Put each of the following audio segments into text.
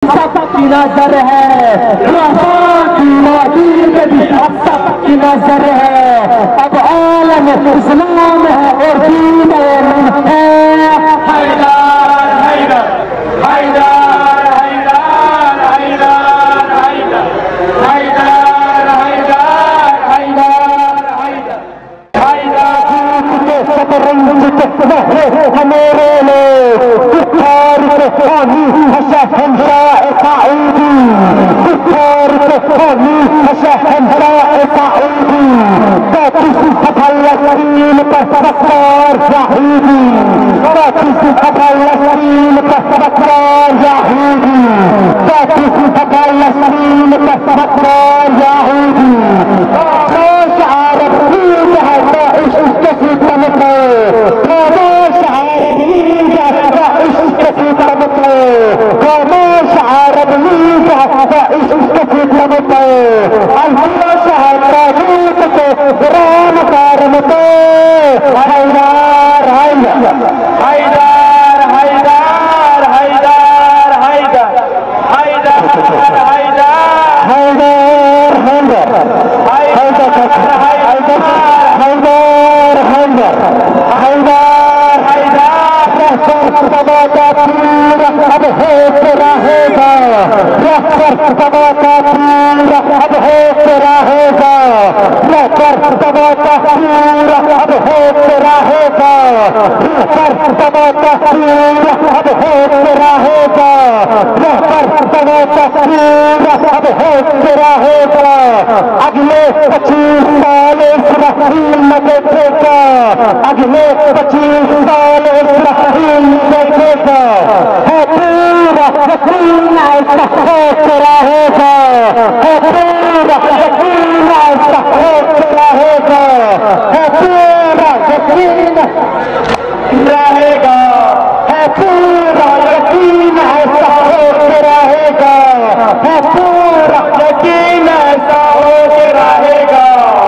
سب کی نظر ہے، رحمان کی وادی میں بھی اب سب کی نظر ہے، اب عالم اسلام ہے اور دین امن ہے۔ حیدر حیدر حیدر حیدر حیدر حیدر حیدر حیدر حیدر میرے لوگ کفار کے خانی شہنشاہ سعودی، کفار کے خانی شہنشاہ سعودی، فلسطین پر سرکار یہودی، فلسطین پر سرکار یہودی، فلسطین پر سرکار یہودی، خاموش عرب نیز ہے تو عشق کی تن پہ، خاموش عرب نیز ہے تو عشق کی تن پہ، خاموش عرب نیز ہے تو عشق کی تن پہ، الحمد ہے تاریخ کے قرآن کارم پہ۔ حیدر حیدر حیدر حیدر حیدر حیدر حیدر اب ہوتے رہے گا، دبا کا پورا اب ہوتے رہے گا، دبا کا پورا اب ہوتے رہے گا، دبا کا پورا اب ہوتے رہے گا، دبا کا پورا اب ہوتے رہے گا۔ اگلے 25 سال اسرائیل میں دیکھے گا، اگلے 25 سال اسرائیل میں دیکھے گا، ہے پورا یقین ایسا ہوتے رہے گا، ہے پورا یقین ایسا ہوتے رہے گا، ہے پورا یقین رہے گا، ہے پورا یقین ایسا ہوتے رہے گا، ہے پورا یقین ایسا ہوتے رہے گا۔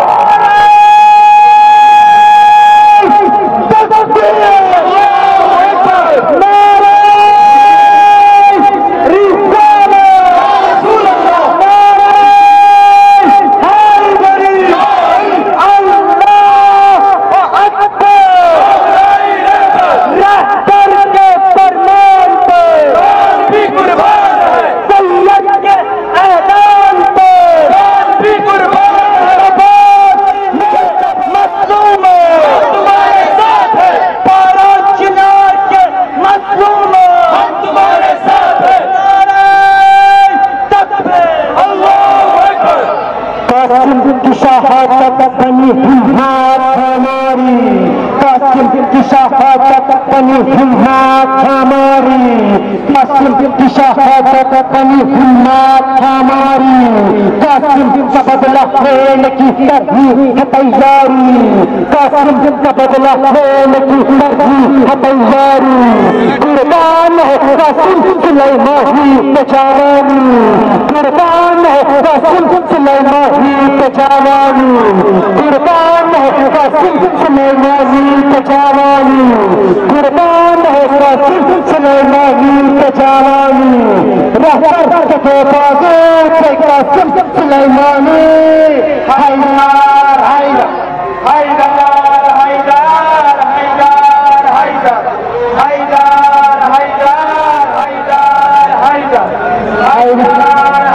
کی شہادت بنی ہمت ہماری، قاسم کی شہادت بنی ہمت ہماری، قاسم کی شہادت بنی ہمت ہماری، قاسم کا بدلہ لینے کی کرنی ہے تیاری، قاسم کا بدلہ لینے کی کرنی ہے تیاری، قربان ہے قاسم سلیمانی پہ جوانی، قربان ہے قاسم سلیمانی پہ جوانی، قربان ہے قاسم سلیمانی پہ جوانی، قربان ہے قاسم سلیمانی پہ جوانی، رہبر کے بازو پہ قاسم سلیمانی۔ حیدر حیدر حیدر حیدر حیدر حیدر حیدر حیدر حیدر حیدر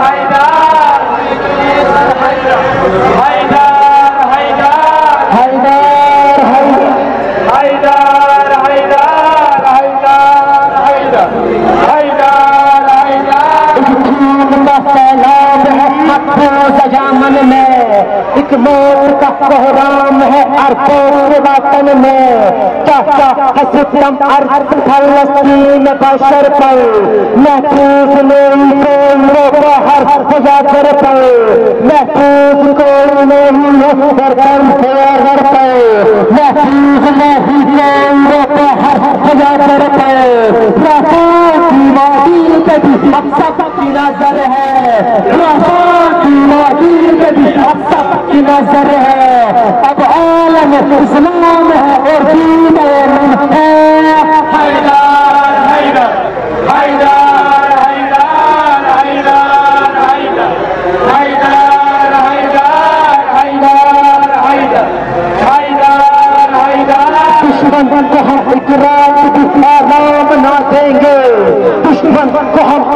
جامن میں ایک موت کا کوہرام ہے اربوں کے وطن میں، کیا ہے ستم ارض فلسطین بشر پر، محفوظ نہیں کوئی وہ ہر مجاگر پر، محفوظ کوئی نہیں ہے گردن ہر پر، محفوظ نہیں کوئی وہ ہر مجاگر پر، رحمان کی وادی پہ بھی اب سب کی نظر ہے، رحمان کی وادی پہ بھی اب سب کی نظر ہے، اب عالم اسلام ہے اور دین امن ہے۔ حیدر حیدر حیدر حیدر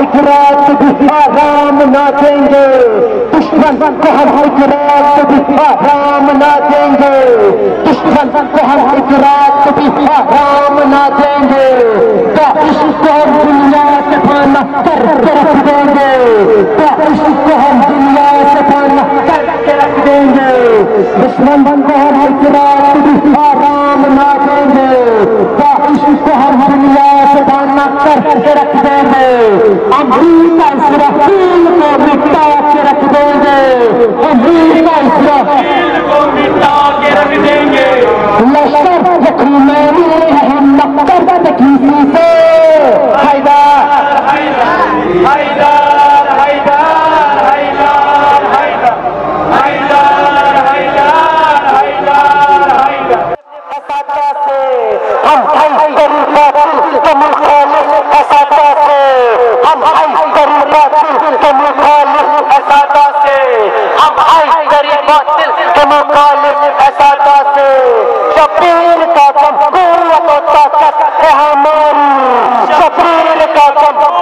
ایک رات بھی آرام نہ دیں گے، دشمن کو ہم ایک رات بھی آرام نہ دیں گے، دشمن کو ہم ایک رات بھی آرام نہ دیں گے، داعش کو ہم دنیا سے فنا کر کے رکھ دیں گے، داعش کو ہم دنیا سے فنا کر کے رکھ دیں گے، دشمن کو ہم ایک رات بھی آرام نہ دیں گے، داعش کو ہم دنیا سے فنا کر کے رکھ دیں گے، امریکہ اسرائیل کو مٹا کے رکھ دیں گے، امریکہ اسرائیل کو مٹا کے رکھ دیں گے، لشکر یقینی ہم مقصد کسی سے حیدر حیدر حیدر حیدر حیدر حیدر حیدر حیدر حیدر ہم حیدر قاتل کے مخالف اساتذہ سے، ہم حیدر قاتل کے مخالف اساتذہ سے، ہم حیدر قاتل کے مخالف اساتذہ سے، شبیر کا دم قوت و طاقت ہے ہماری، شبیر کا دم